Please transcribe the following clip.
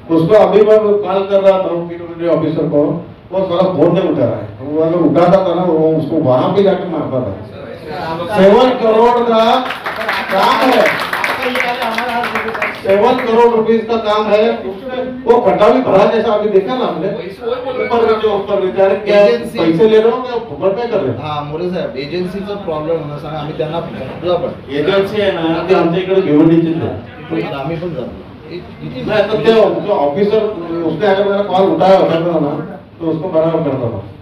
उसको अभी मैं कॉल कर रहा था पीडब्ल्यूडी ऑफिसर को, वो सारा फोन नहीं उठा रहा है। वो अगर उठाता था ना वो उसको वहां पे जाकर मारता था। 7 करोड़ का काम है, 7 करोड़ रुपीस का काम है। वो खड्डा भी भरा जैसा अभी देखा ना आपने, ऊपर विचार क्या पैसे ले रहे हो क्या फुकट में कर रहे हो? हाँ मोरे साहेब, एजन्सीचा प्रॉब्लेम होणार सांगा, आम्ही त्यांना म्हटलं पण एजन्सी आहे ना ते आमच्या इकडे भिवंडीचीच आहे, आम्ही पण जातो नहीं तो क्या ऑफिसर उसने अगर मेरा कॉल उठाया होता था ना तो उसको बराबर करता था।